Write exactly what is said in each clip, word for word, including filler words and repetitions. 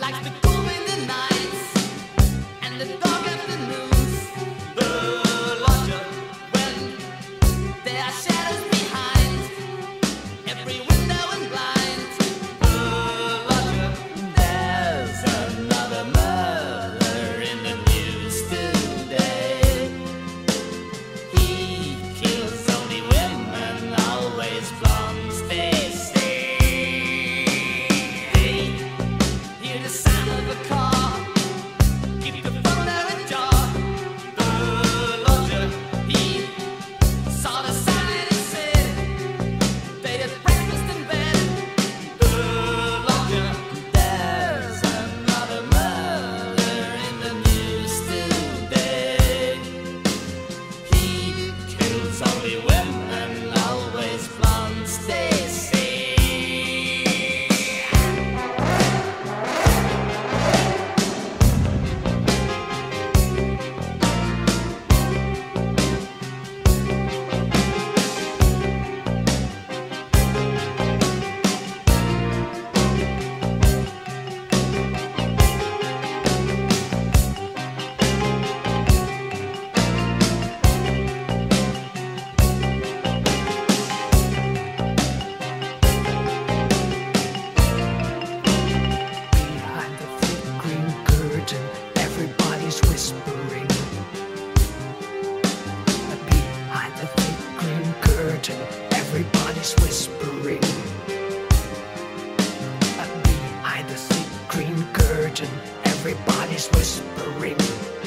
everybody's whispering.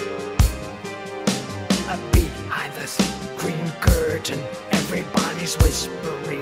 Behind this green curtain, everybody's whispering.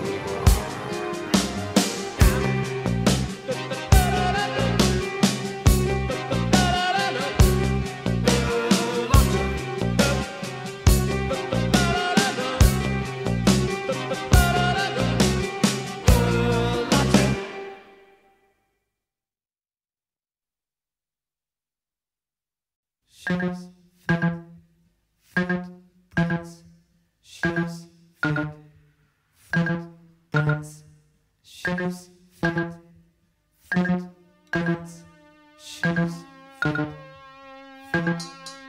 Shoes fit footprints. Shoes fit footprints. Shoes fit footprints. Shoes fit footprints.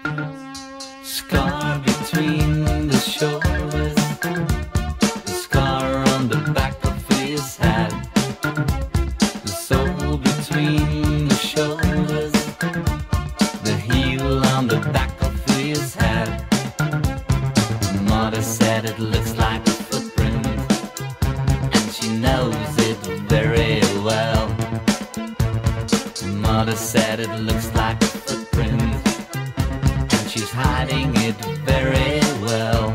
Scar between the shoulders, the scar on the back of his head, the sole between the shoulders, the heel on the back of his head. Mother said it looks like a footprint, and she knows it very well. Mother said it looks like a footprint, and she's hiding it very well.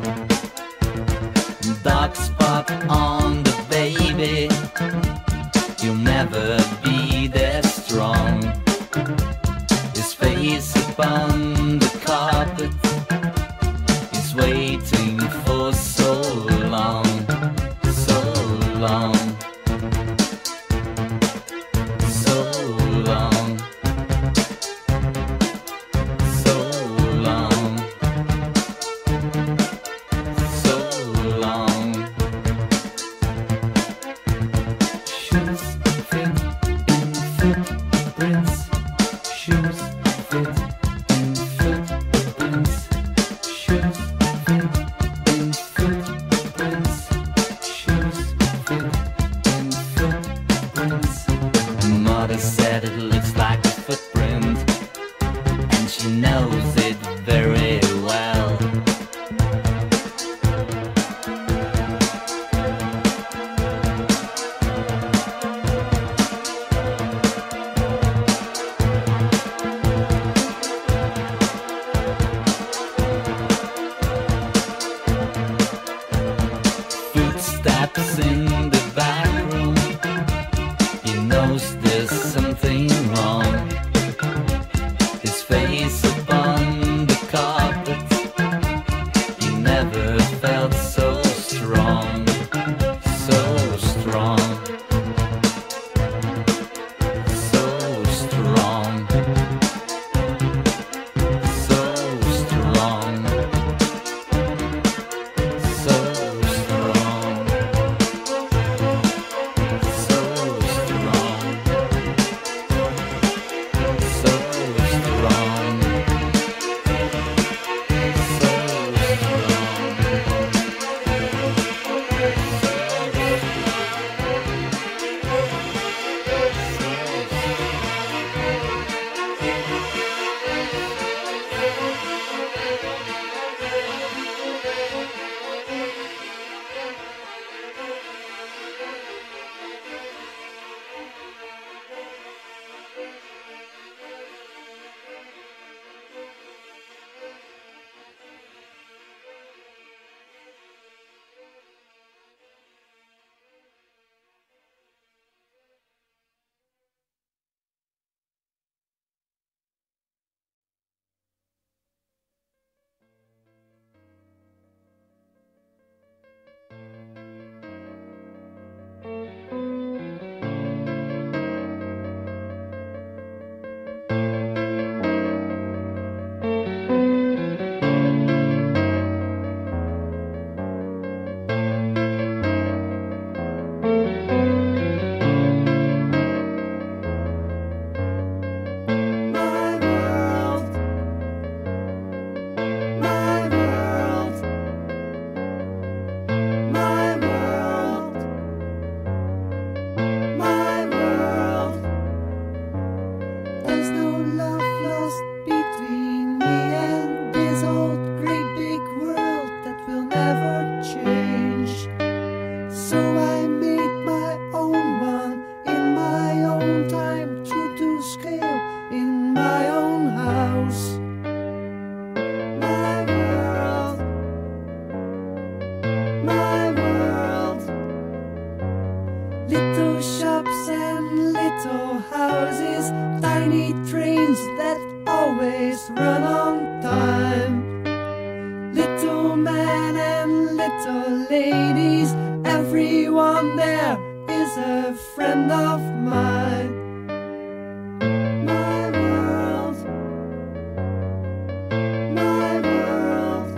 Dark spot on the baby, you'll never be that strong. His face upon the carpet is waiting for so long, so long, so long, so long, so long. Shoes fit in footprints. Shoes fit in footprints. Shoes fit in footprints. Shoes fit in footprints. Mother said it looks like a footprint, and she knows it very well. Footsteps in the back room, he knows there's something wrong. His face upon tiny trains that always run on time. Little men and little ladies, everyone there is a friend of mine. My world, my world.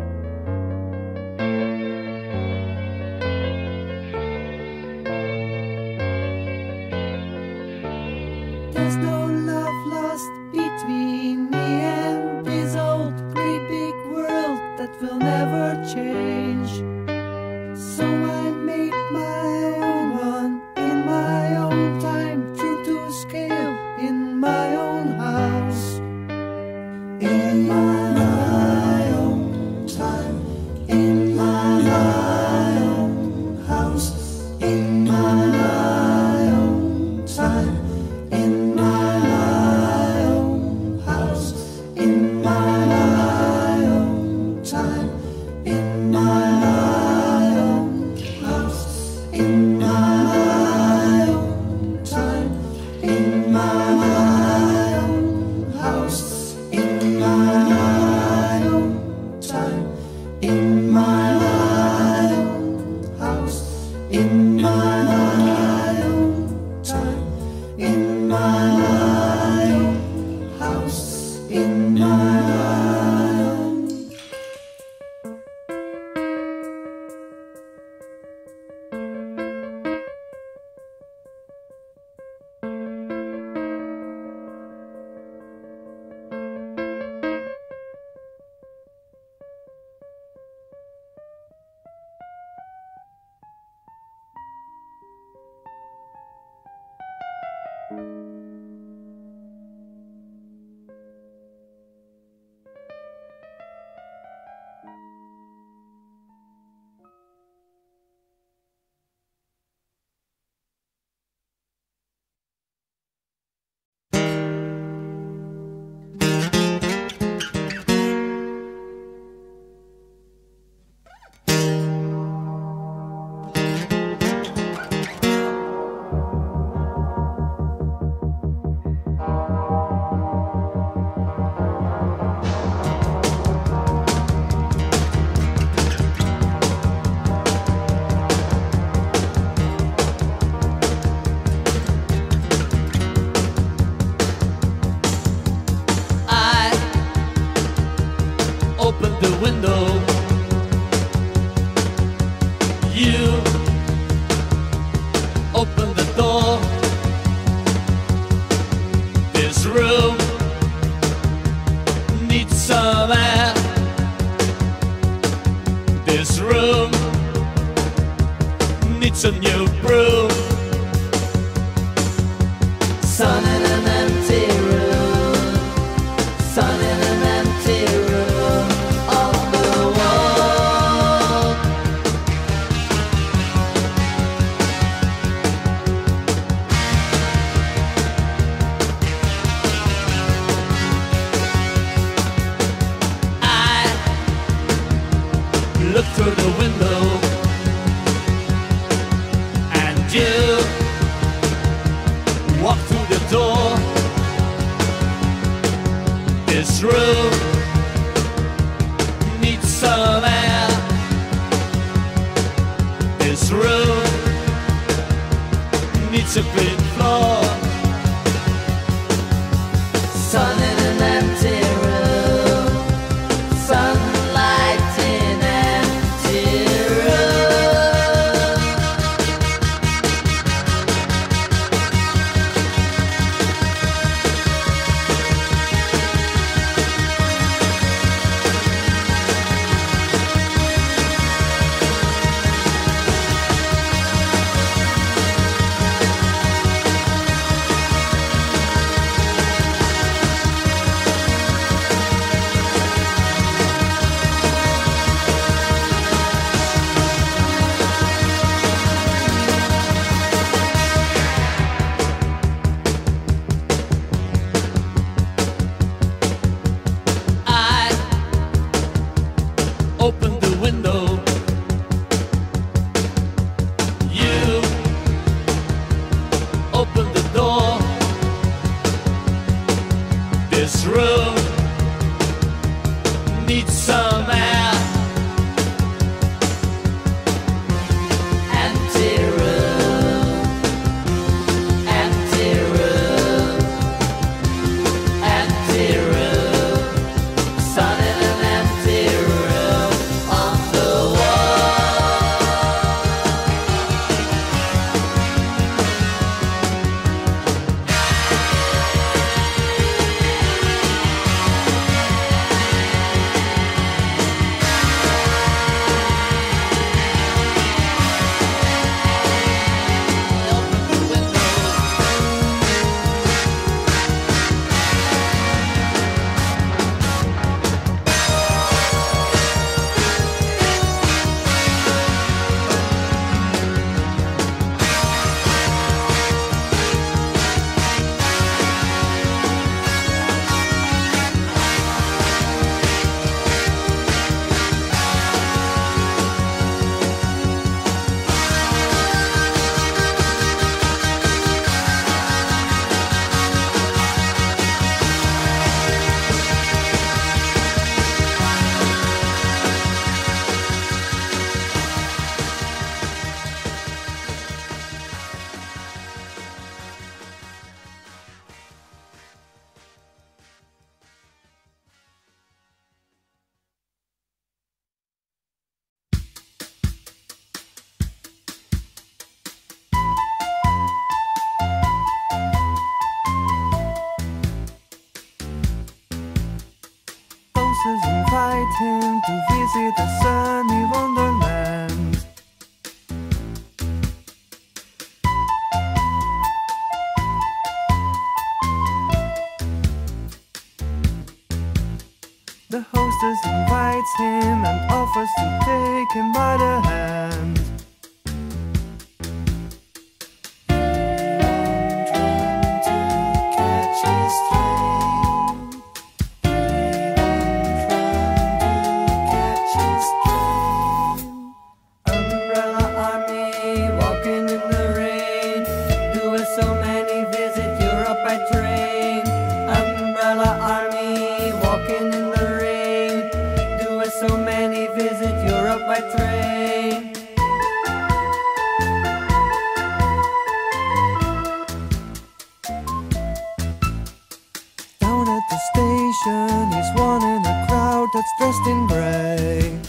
There's no love lost between me and this old great big world that will never change. So I made my own one in my own time, true to scale, in my own house. In my own time, in my own house. In my own time, in my own house. In my own time, in my own house. In my own time, in my own house. In my own time, in my own house. In my own time, in my own house. In my own. I opened the window. You opened the door. This room needs some air. This room needs a new brew. Sun in an empty room. Sun in an empty room. On the wall. I look through the window, and you walk through the door. This room needs some air. This room needs a clean floor. Sun in an empty room. Sunlight in empty room. invite him to visit a sunny wonderland. The hostess invites him and offers to take him by the hand. By train. Down at the station, he's one in a crowd that's dressed in grey.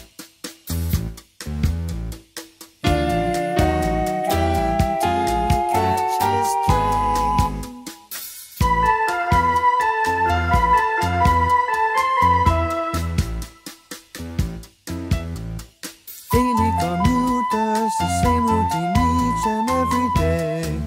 Daily commuters, the same routine each and every day.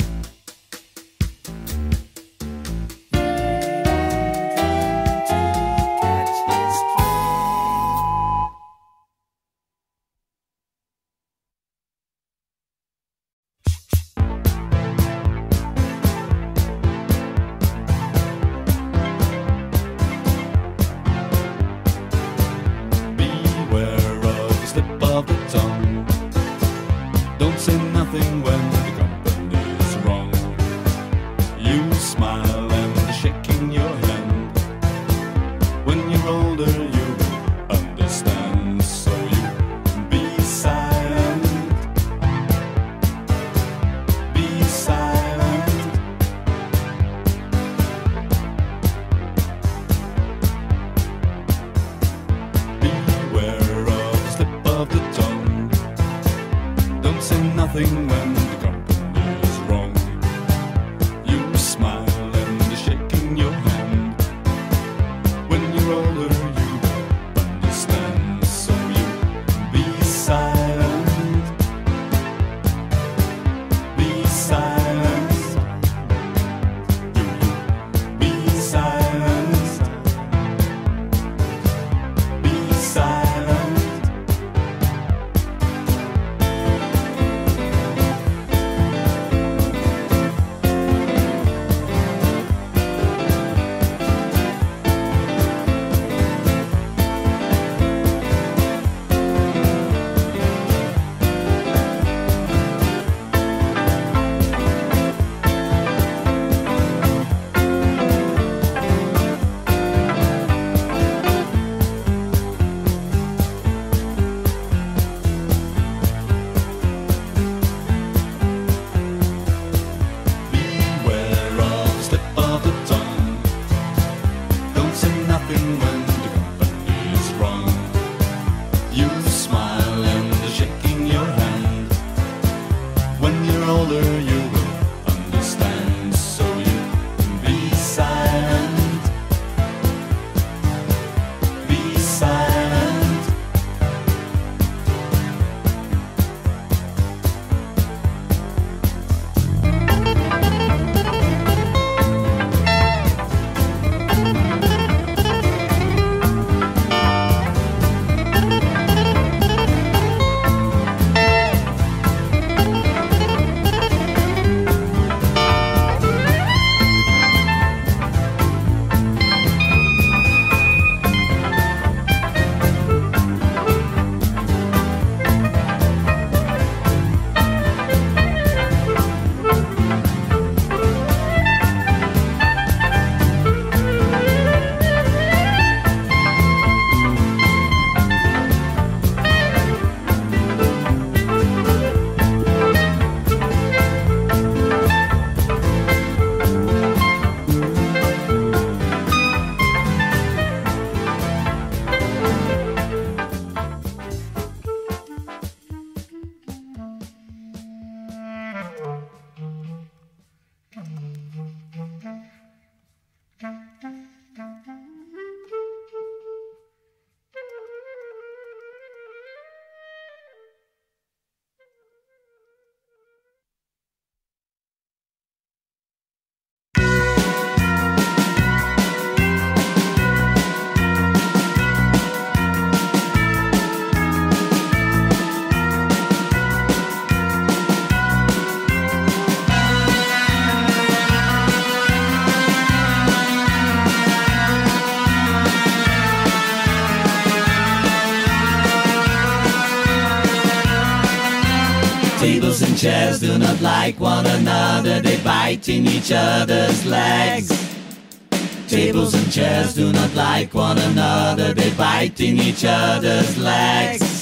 chairs do not like one another, they bite in each other's legs. Tables and chairs do not like one another, they bite in each other's legs.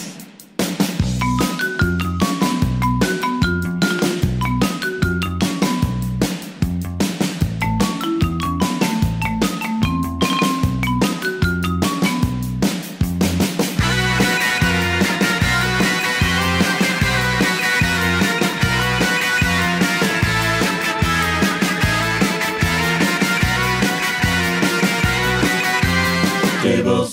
Tables.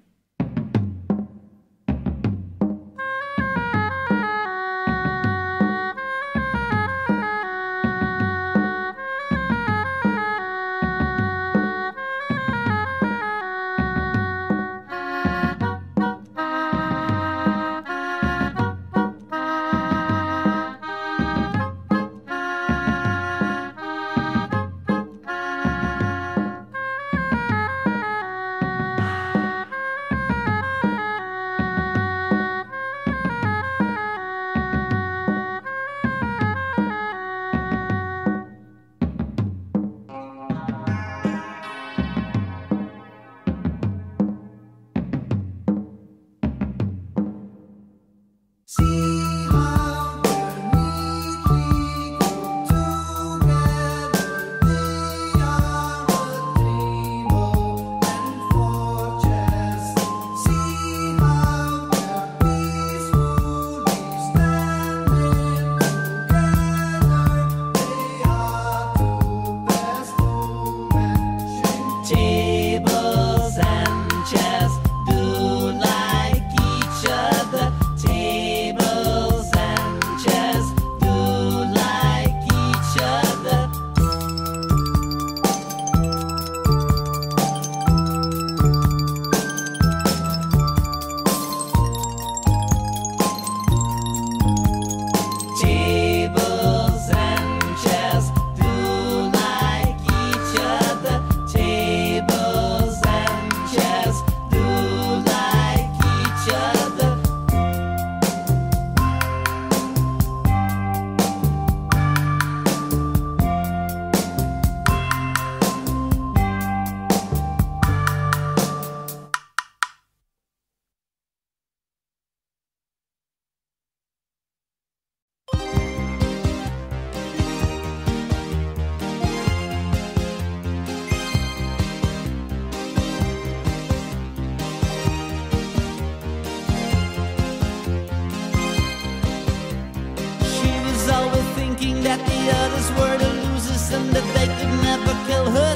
That the others were the losers and that they could never kill her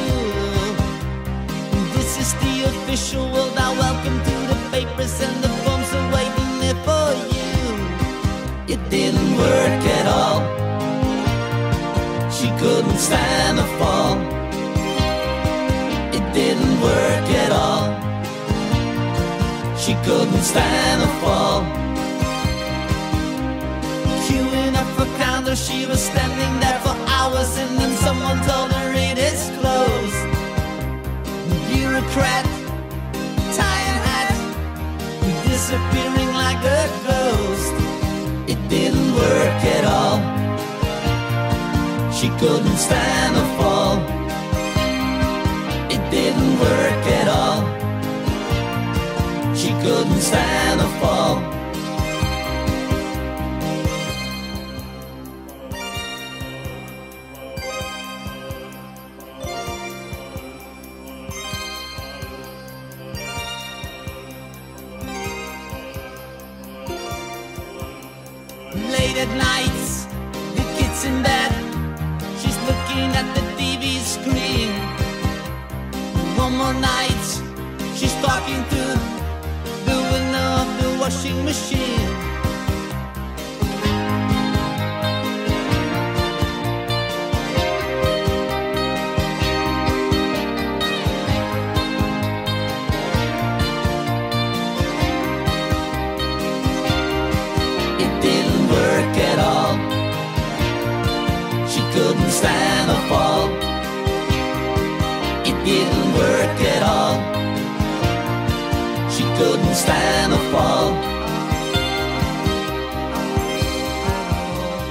too. This is the official world, now welcome to the papers and the bombs are waiting there for you. It didn't work at all, she couldn't stand a fall. It didn't work at all, she couldn't stand a fall. Queuing up for counter, she was standing there for hours, and then someone told her it is closed. Bureaucrat, tie and hat, disappearing like a ghost. It didn't work at all, she couldn't stand a fall. It didn't work at all, she couldn't stand a fall. Late at nights, the kid's in bed, she's looking at the T V screen. One more night, she's talking to the window of the washing machine. Couldn't stand a fall, it didn't work at all. She couldn't stand a fall.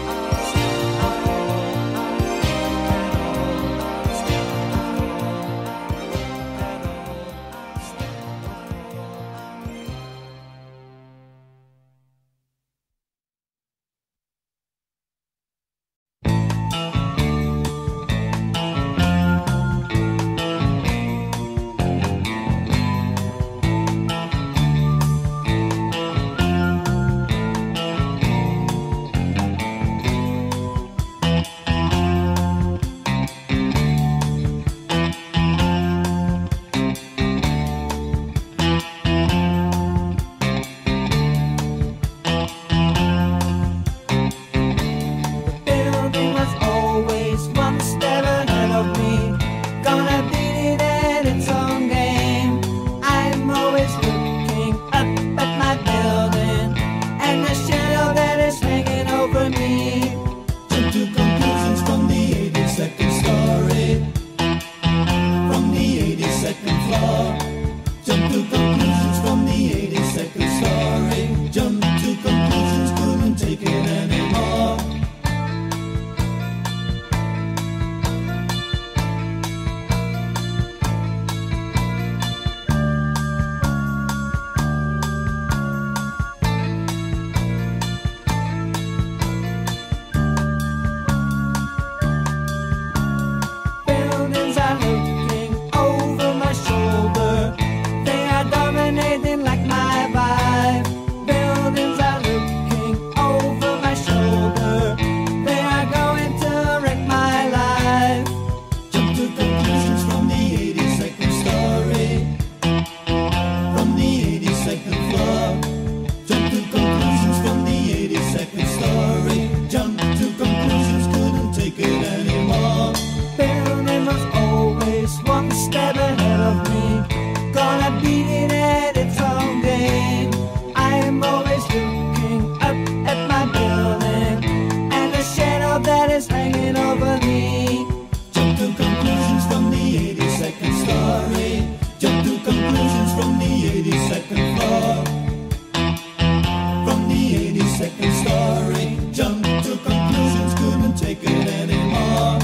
floor. Jump to conclusions from the eighty-second story. Jump to conclusions, couldn't take it anymore. Buildings are looking over my shoulder. They are dominating like my vibe. Buildings are looking over my shoulder. They are going to wreck my life. Jump to conclusions from the eighty-second story. From the eighty-second floor. Jump to conclusions from the eighty-second story. Jump to conclusions, couldn't take it anymore. Building was always one step ahead of me. Gonna beat it at its own game. I am always looking up at my building and the shadow that is hanging over me. Jump to conclusions from the eighty-second story. Jump to conclusions from the eighty-second floor. From the eighty-second story. Jump to conclusions, couldn't take it anymore.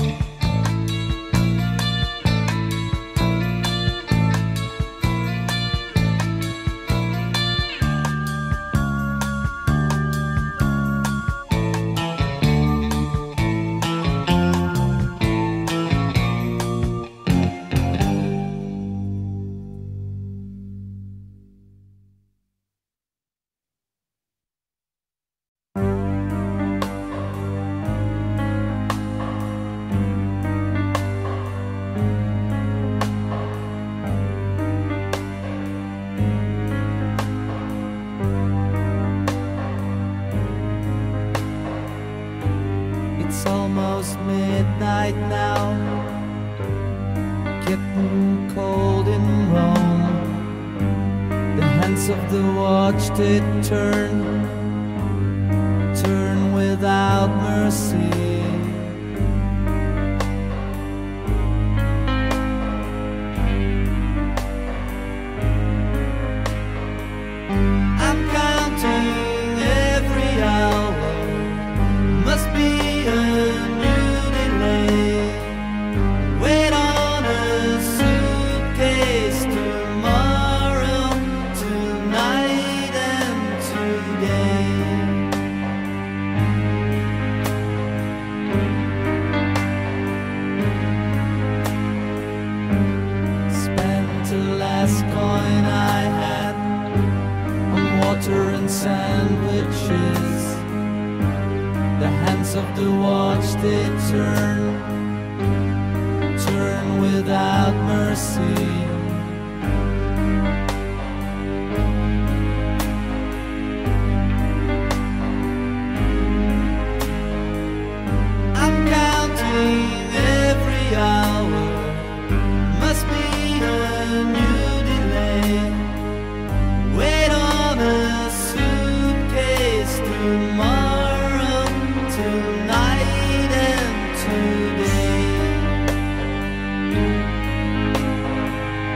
It's almost midnight now, getting cold in Rome. The hands of the watch did turn, turn without mercy. I'm counting every hour, must be a new delay. Wait on a suitcase tomorrow, tonight and today. Spent the last coin I had on water and sandwiches. The hands of the watch they turn, turn without mercy. I'm counting every hour, must be a new delay. Wait on a suitcase tomorrow, tonight and today.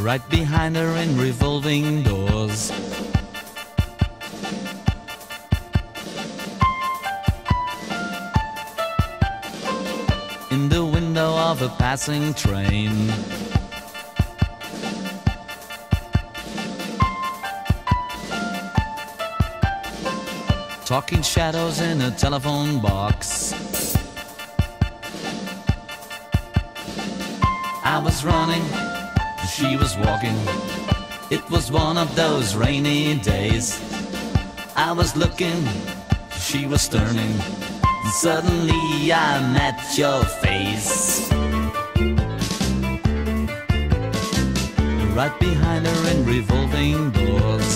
right behind her in revolving doors. In the window of a passing train, talking shadows in a telephone box. I was running, she was walking. It was one of those rainy days. I was looking, she was turning. Suddenly I met your face, right behind her in revolving doors.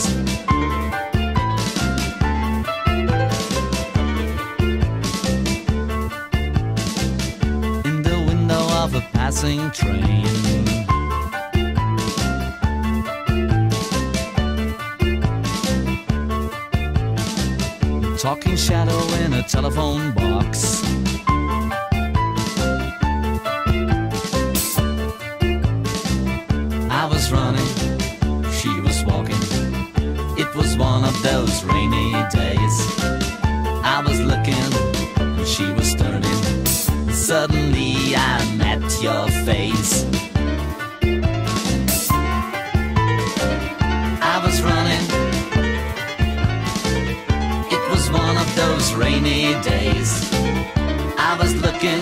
In the window of a passing train, talking shadow in a telephone box. I was running, she was walking. It was one of those rainy days. I was looking, she was turning. Suddenly I met your face. I was running, one of those rainy days. I was looking,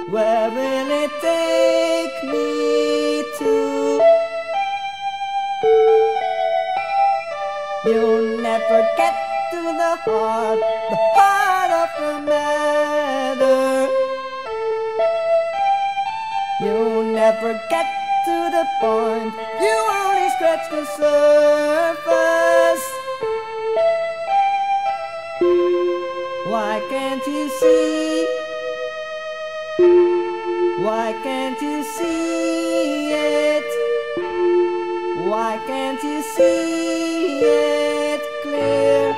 Where will it take me to? You'll never get to the heart, the heart of the matter. You'll never get to the point, you only scratch the surface. Why can't you see? Why can't you see it? Why can't you see it clear?